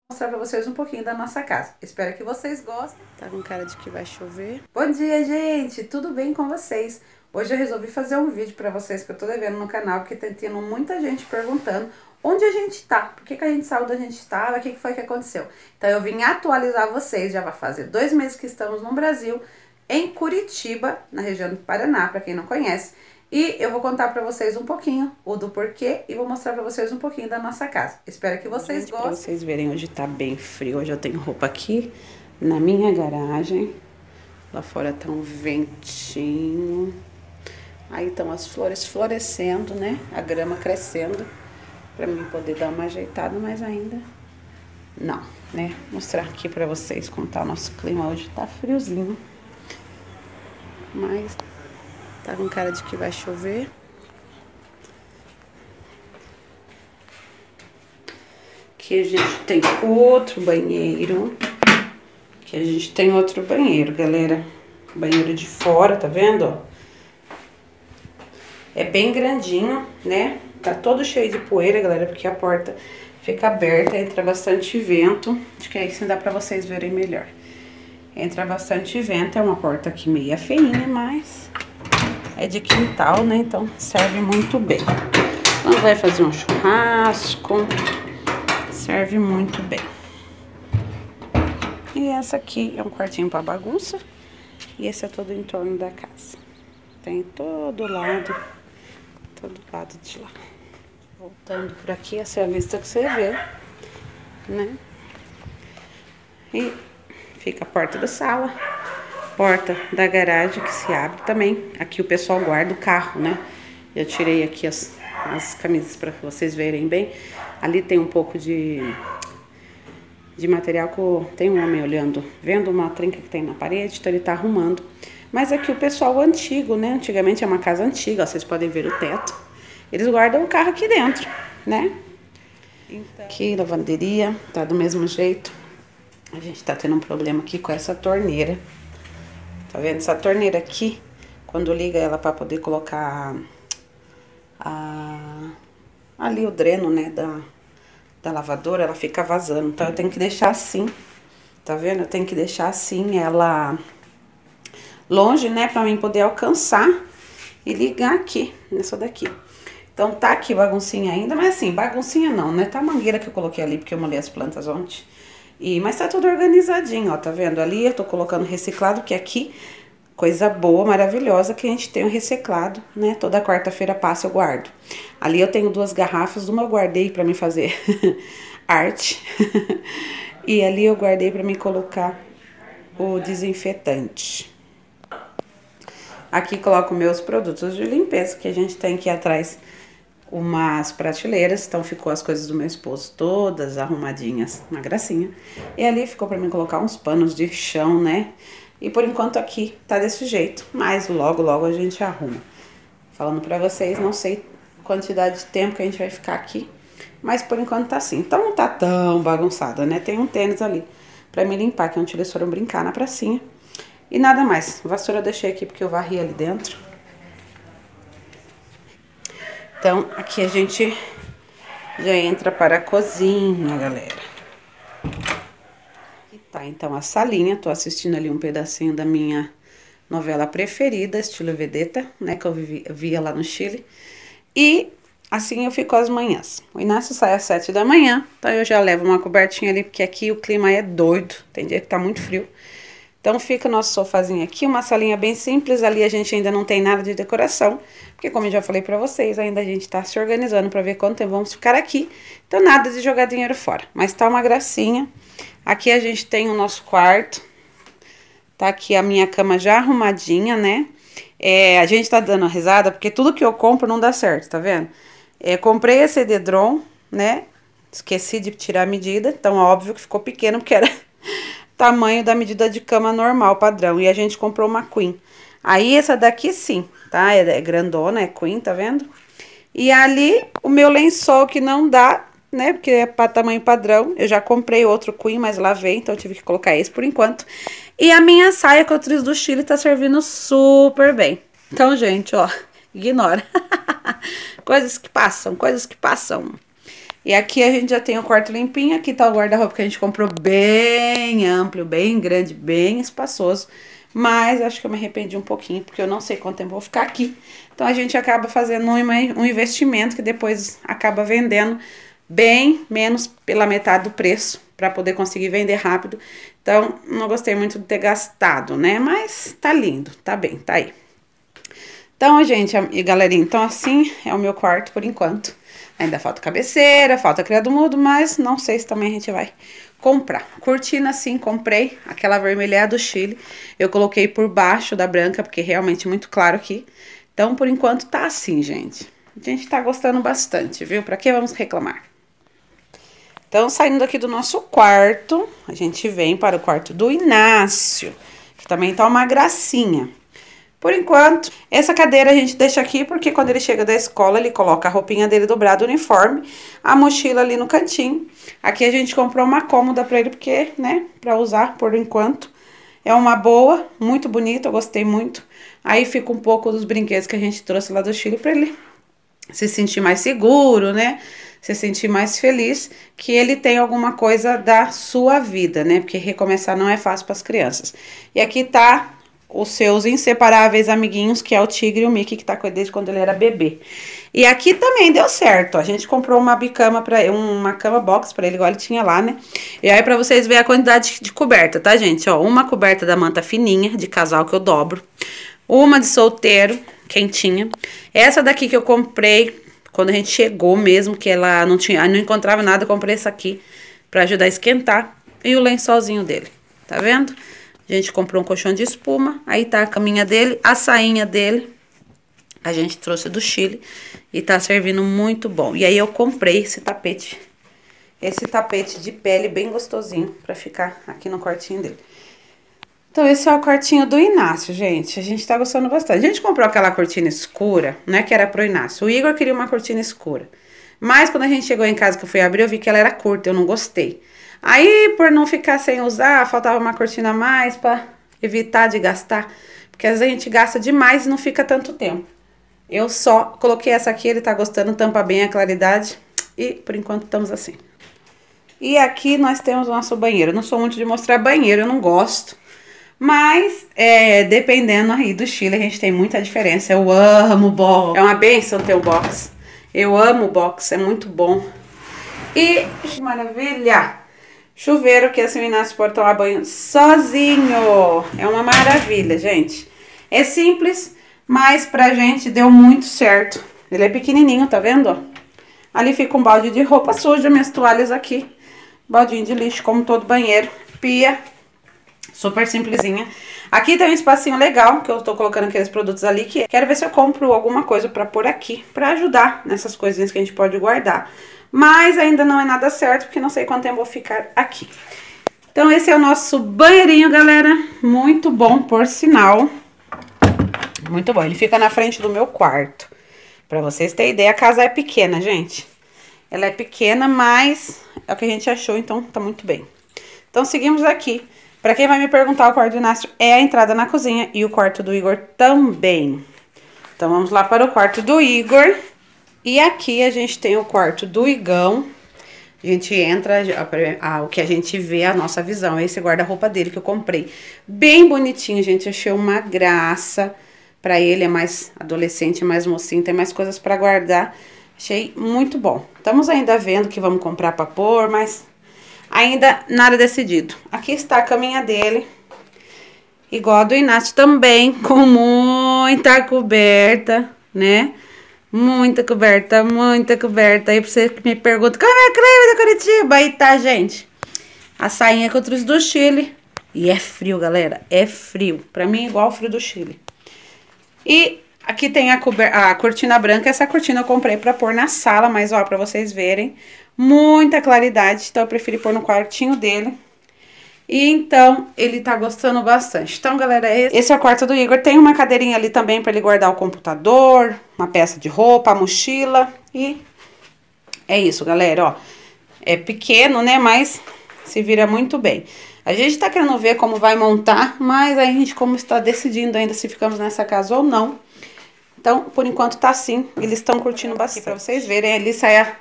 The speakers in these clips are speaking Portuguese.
Mostrar pra vocês um pouquinho da nossa casa. Espero que vocês gostem. Tá com cara de que vai chover. Bom dia, gente! Tudo bem com vocês? Hoje eu resolvi fazer um vídeo pra vocês que eu tô devendo no canal, porque tá tendo muita gente perguntando onde a gente tá, por que a gente saiu da onde a gente tava, o que foi que aconteceu. Então eu vim atualizar vocês, já vai fazer 2 meses que estamos no Brasil, em Curitiba, na região do Paraná, pra quem não conhece. E eu vou contar pra vocês um pouquinho o do porquê e vou mostrar pra vocês um pouquinho da nossa casa. Espero que vocês Gente, gostem. pra vocês verem, hoje tá bem frio. Hoje eu tenho roupa aqui na minha garagem. Lá fora tá um ventinho. Aí estão as flores florescendo, né? A grama crescendo. Pra mim poder dar uma ajeitada, mas ainda não, né? Vou mostrar aqui pra vocês como tá o nosso clima. Hoje tá friozinho. Mas tá com cara de que vai chover. Aqui a gente tem outro banheiro. Aqui a gente tem outro banheiro, galera. Banheiro de fora, tá vendo? É bem grandinho, né? Tá todo cheio de poeira, galera, porque a porta fica aberta, entra bastante vento. Acho que aí sim dá pra vocês verem melhor. Entra bastante vento, é uma porta aqui meia feinha, mas é de quintal, né? Então serve muito bem. Então vai fazer um churrasco, serve muito bem. E essa aqui é um quartinho pra bagunça. E esse é todo o entorno da casa. Tem todo lado de lá. Voltando por aqui, essa é a vista que você vê, né? E fica a porta da sala, porta da garagem que se abre também. Aqui o pessoal guarda o carro, né? Eu tirei aqui as camisas para vocês verem bem. Ali tem um pouco de material que tem um homem olhando, vendo uma trinca que tem na parede, então ele tá arrumando. Mas aqui o pessoal antigo, né? Antigamente é uma casa antiga, ó, vocês podem ver o teto. Eles guardam o carro aqui dentro, né? Então... Aqui, lavanderia, tá do mesmo jeito. A gente tá tendo um problema aqui com essa torneira. Tá vendo? Essa torneira aqui, quando liga ela pra poder colocar ali o dreno, né, da lavadora, ela fica vazando. Então eu tenho que deixar assim, tá vendo? Eu tenho que deixar assim ela longe, né, pra mim poder alcançar e ligar aqui, nessa daqui. Então tá aqui baguncinha ainda, mas assim, baguncinha não, né? Tá a mangueira que eu coloquei ali, porque eu molhei as plantas ontem. Mas tá tudo organizadinho, ó, tá vendo? Ali eu tô colocando reciclado, que aqui, coisa boa, maravilhosa, que a gente tem o reciclado, né? Toda quarta-feira passa eu guardo. Ali eu tenho 2 garrafas, uma eu guardei pra mim fazer arte. E ali eu guardei pra mim colocar o desinfetante. Aqui coloco meus produtos de limpeza, que a gente tem aqui atrás umas prateleiras, então ficou as coisas do meu esposo todas arrumadinhas, uma gracinha. E ali ficou pra mim colocar uns panos de chão, né? E por enquanto aqui tá desse jeito, mas logo a gente arruma. Falando pra vocês, não sei a quantidade de tempo que a gente vai ficar aqui, mas por enquanto tá assim. Então não tá tão bagunçada, né? Tem um tênis ali pra me limpar, que ontem eles foram brincar na pracinha. E nada mais, vassoura eu deixei aqui porque eu varri ali dentro. Então, aqui a gente já entra para a cozinha, galera. Aqui tá, então, a salinha. Tô assistindo ali um pedacinho da minha novela preferida, estilo Vedetta, né? Que eu via lá no Chile. E assim eu fico às manhãs. O Inácio sai às 7 da manhã, então eu já levo uma cobertinha ali, porque aqui o clima é doido. Tem dia que tá muito frio. Então fica o nosso sofazinho aqui, uma salinha bem simples, ali a gente ainda não tem nada de decoração, porque como eu já falei pra vocês, ainda a gente tá se organizando pra ver quanto tempo vamos ficar aqui, então nada de jogar dinheiro fora, mas tá uma gracinha. Aqui a gente tem o nosso quarto, tá aqui a minha cama já arrumadinha, né, a gente tá dando risada, porque tudo que eu compro não dá certo, tá vendo? Comprei esse edredom, né, esqueci de tirar a medida, então óbvio que ficou pequeno, porque era... tamanho da medida de cama normal, padrão. E a gente comprou uma queen. Aí essa daqui sim, tá? É grandona, é queen, tá vendo? E ali o meu lençol que não dá, né? Porque é para tamanho padrão. Eu já comprei outro queen, mas lavei, então eu tive que colocar esse por enquanto. E a minha saia que eu trouxe do Chile tá servindo super bem. Então, gente, ó, ignora. Coisas que passam, coisas que passam. E aqui a gente já tem o quarto limpinho. Aqui tá o guarda-roupa que a gente comprou bem amplo, bem grande, bem espaçoso. Mas acho que eu me arrependi um pouquinho, porque eu não sei quanto tempo eu vou ficar aqui. Então a gente acaba fazendo um investimento que depois acaba vendendo bem menos pela metade do preço, para poder conseguir vender rápido. Então não gostei muito de ter gastado, né? Mas tá lindo, tá bem, tá aí. Então, gente e galerinha, então assim é o meu quarto por enquanto. Ainda falta cabeceira, falta criado mudo, mas não sei se também a gente vai comprar. Cortina, sim, comprei aquela vermelha do Chile. Eu coloquei por baixo da branca, porque realmente é muito claro aqui. Então, por enquanto, tá assim, gente. A gente tá gostando bastante, viu? Pra que vamos reclamar? Então, saindo aqui do nosso quarto, a gente vem para o quarto do Inácio, que também tá uma gracinha. Por enquanto, essa cadeira a gente deixa aqui porque quando ele chega da escola, ele coloca a roupinha dele dobrada, o uniforme, a mochila ali no cantinho. Aqui a gente comprou uma cômoda pra ele porque, né, pra usar por enquanto. É uma boa, muito bonita, eu gostei muito. Aí fica um pouco dos brinquedos que a gente trouxe lá do Chile pra ele se sentir mais seguro, né? Se sentir mais feliz, que ele tem alguma coisa da sua vida, né? Porque recomeçar não é fácil para as crianças. E aqui tá os seus inseparáveis amiguinhos, que é o Tigre e o Mickey, que tá com ele desde quando ele era bebê. E aqui também deu certo, ó. A gente comprou uma bicama uma cama box pra ele, igual ele tinha lá, né? E aí pra vocês verem a quantidade de coberta, tá, gente? Ó, uma coberta da manta fininha, de casal, que eu dobro. Uma de solteiro, quentinha. Essa daqui que eu comprei quando a gente chegou mesmo, que ela não encontrava nada, eu comprei essa aqui pra ajudar a esquentar. E o lençolzinho dele, tá vendo? A gente comprou um colchão de espuma, aí tá a caminha dele, a sainha dele, a gente trouxe do Chile e tá servindo muito bom. E aí eu comprei esse tapete de pele bem gostosinho pra ficar aqui no quartinho dele. Então esse é o quartinho do Inácio, gente, a gente tá gostando bastante. A gente comprou aquela cortina escura, né, que era pro Inácio. O Igor queria uma cortina escura, mas quando a gente chegou em casa que eu fui abrir, eu vi que ela era curta, eu não gostei. Aí, por não ficar sem usar, faltava uma cortina a mais pra evitar de gastar. Porque às vezes a gente gasta demais e não fica tanto tempo. Eu só coloquei essa aqui, ele tá gostando, tampa bem a claridade. E, por enquanto, estamos assim. E aqui nós temos o nosso banheiro. Eu não sou muito de mostrar banheiro, eu não gosto. Mas, dependendo aí do Chile, a gente tem muita diferença. Eu amo box. É uma benção ter o box. Eu amo o box, é muito bom. E, maravilha! Chuveiro que assim o Inácio pode tomar banho sozinho. É uma maravilha, gente. É simples, mas pra gente deu muito certo. Ele é pequenininho, tá vendo? Ó? Ali fica um balde de roupa suja, minhas toalhas aqui. Baldinho de lixo, como todo banheiro. Pia, super simplesinha. Aqui tem um espacinho legal, que eu tô colocando aqueles produtos ali, que quero ver se eu compro alguma coisa pra pôr aqui, pra ajudar nessas coisinhas que a gente pode guardar. Mas ainda não é nada certo, porque não sei quanto tempo eu vou ficar aqui. Então esse é o nosso banheirinho, galera. Muito bom, por sinal. Muito bom. Ele fica na frente do meu quarto. Pra vocês terem ideia, a casa é pequena, gente. Ela é pequena, mas é o que a gente achou, então tá muito bem. Então seguimos aqui. Pra quem vai me perguntar, o quarto do Inácio é a entrada na cozinha e o quarto do Igor também. Então vamos lá para o quarto do Igor. E aqui a gente tem o quarto do Igão. A gente entra, o que a gente vê, a nossa visão. É esse guarda-roupa dele que eu comprei. Bem bonitinho, gente. Achei uma graça. Pra ele é mais adolescente, mais mocinho, tem mais coisas pra guardar. Achei muito bom. Estamos ainda vendo que vamos comprar pra pôr, mas ainda nada decidido. Aqui está a caminha dele. Igual a do Inácio também, com muita coberta, né? Muita coberta, muita coberta. Aí você me pergunta, como é a creme da Curitiba? Aí tá, gente. A sainha que eu trouxe do Chile. E é frio, galera. É frio. Pra mim, é igual o frio do Chile. E aqui tem a cortina branca. Essa cortina eu comprei pra pôr na sala. Mas, ó, pra vocês verem. Muita claridade. Então, eu preferi pôr no quartinho dele. E então, ele tá gostando bastante. Então, galera, esse é o quarto do Igor. Tem uma cadeirinha ali também pra ele guardar o computador, uma peça de roupa, a mochila. E é isso, galera, ó. É pequeno, né, mas se vira muito bem. A gente tá querendo ver como vai montar, mas aí a gente como está decidindo ainda se ficamos nessa casa ou não. Então, por enquanto tá assim. Eles estão curtindo bastante. Pra vocês verem, ali sai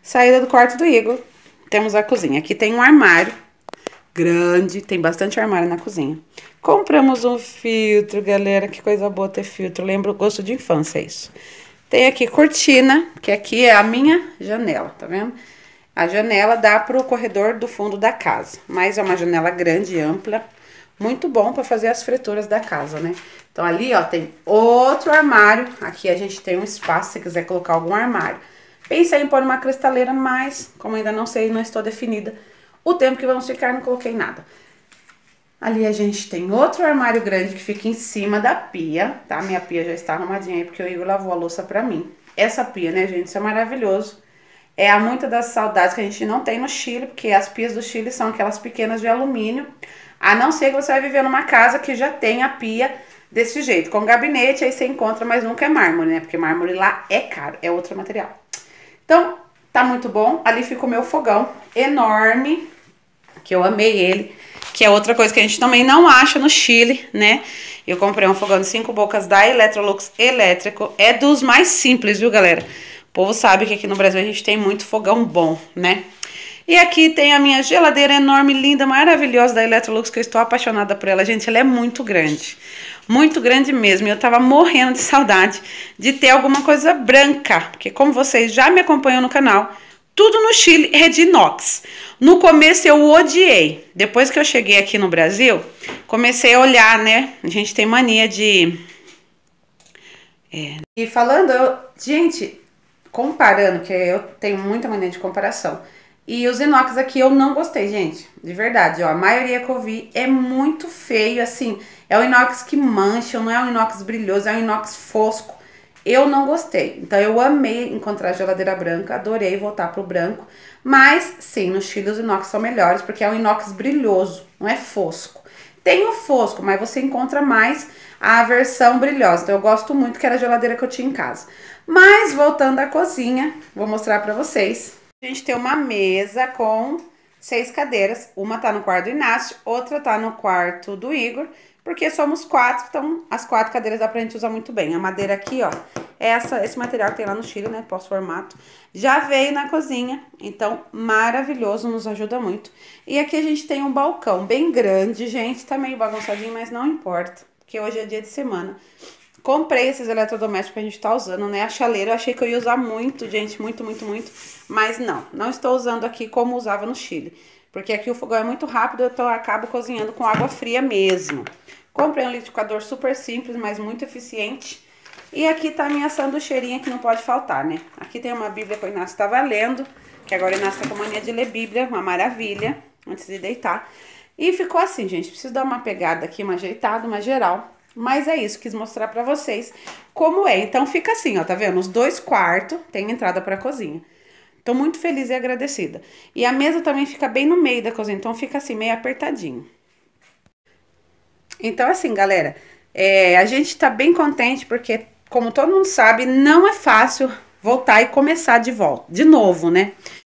Saída do quarto do Igor, temos a cozinha. Aqui tem um armário grande, tem bastante armário na cozinha. Compramos um filtro, galera, que coisa boa ter filtro, lembra o gosto de infância isso. Tem aqui cortina, que aqui é a minha janela, tá vendo? A janela dá pro corredor do fundo da casa, mas é uma janela grande e ampla, muito bom para fazer as frituras da casa, né? Então ali, ó, tem outro armário, aqui a gente tem um espaço, se quiser colocar algum armário. Pensei em pôr uma cristaleira, mas como ainda não sei, não estou definida o tempo que vamos ficar, não coloquei nada. Ali a gente tem outro armário grande que fica em cima da pia, tá? Minha pia já está arrumadinha aí, porque o Igor lavou a louça pra mim. Essa pia, né, gente, isso é maravilhoso. É muita das saudades que a gente não tem no Chile, porque as pias do Chile são aquelas pequenas de alumínio. A não ser que você vai viver numa casa que já tem a pia desse jeito. Com gabinete, aí você encontra, mas nunca é mármore, né? Porque mármore lá é caro, é outro material. Então, tá muito bom. Ali fica o meu fogão enorme, que eu amei ele. Que é outra coisa que a gente também não acha no Chile, né? Eu comprei um fogão de 5 bocas da Electrolux elétrico. É dos mais simples, viu, galera? O povo sabe que aqui no Brasil a gente tem muito fogão bom, né? E aqui tem a minha geladeira enorme, linda, maravilhosa da Electrolux, que eu estou apaixonada por ela. Gente, ela é muito grande mesmo. E eu tava morrendo de saudade de ter alguma coisa branca, porque como vocês já me acompanham no canal, tudo no Chile é de inox. No começo eu odiei. Depois que eu cheguei aqui no Brasil, comecei a olhar, né? A gente tem mania de... E falando, gente, comparando, que eu tenho muita mania de comparação. E os inox aqui eu não gostei, gente. De verdade, ó. A maioria que eu vi é muito feio, assim. É o inox que mancha, não é um inox brilhoso, é um inox fosco. Eu não gostei. Então, eu amei encontrar geladeira branca, adorei voltar pro branco. Mas, sim, no Chile os inox são melhores, porque é um inox brilhoso, não é fosco. Tem o fosco, mas você encontra mais a versão brilhosa. Então, eu gosto muito, que era a geladeira que eu tinha em casa. Mas, voltando à cozinha, vou mostrar pra vocês. A gente tem uma mesa com 6 cadeiras. Uma tá no quarto do Inácio, outra tá no quarto do Igor. Porque somos 4, então as 4 cadeiras dá pra gente usar muito bem. A madeira aqui, ó, é esse material que tem lá no Chile, né, pós-formato. Já veio na cozinha, então maravilhoso, nos ajuda muito. E aqui a gente tem um balcão bem grande, gente, tá meio bagunçadinho, mas não importa, porque hoje é dia de semana. Comprei esses eletrodomésticos que a gente tá usando, né, a chaleira, eu achei que eu ia usar muito, gente, muito, mas não estou usando aqui como usava no Chile. Porque aqui o fogão é muito rápido, então eu acabo cozinhando com água fria mesmo. Comprei um liquidificador super simples, mas muito eficiente. E aqui tá a minha sanducheirinha que não pode faltar, né? Aqui tem uma bíblia que o Inácio tava lendo, que agora o Inácio tá com mania de ler bíblia, uma maravilha, antes de deitar. E ficou assim, gente, preciso dar uma pegada aqui, uma ajeitada, uma geral. Mas é isso, quis mostrar pra vocês como é. Então fica assim, ó, tá vendo? Os 2 quartos tem entrada pra cozinha. Tô muito feliz e agradecida. E a mesa também fica bem no meio da cozinha, então fica assim, meio apertadinho. Então, assim, galera, a gente tá bem contente porque, como todo mundo sabe, não é fácil voltar e começar de novo, né?